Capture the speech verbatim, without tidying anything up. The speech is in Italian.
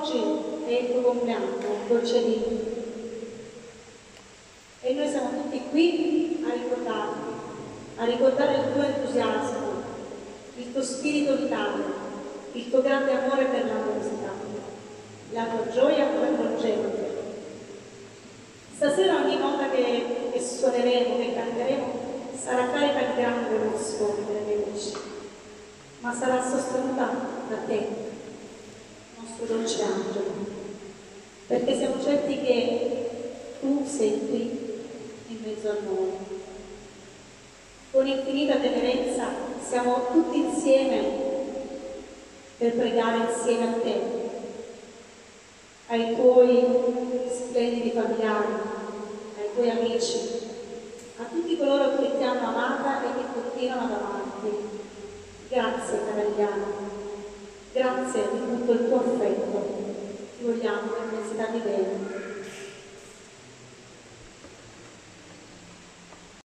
Oggi è il tuo compleanno, dolcedì. E noi siamo tutti qui a ricordarti, a ricordare il tuo entusiasmo, il tuo spirito vitale, il tuo grande amore per la musica, la tua gioia coinvolgente. Stasera ogni nota che, che suoneremo, che canteremo, sarà carica di grande emozione per le voci, ma sarà sostenuta da te, nostro dolce angelo, perché siamo certi che tu sei qui in mezzo a noi. Con infinita tenerezza siamo tutti insieme per pregare insieme a te, ai tuoi splendidi familiari, ai tuoi amici, a tutti coloro che ti hanno amata e che continuano ad amarti. Grazie Caragliano, grazie di tutto il tuo affetto, ti vogliamo l'immensità di bene.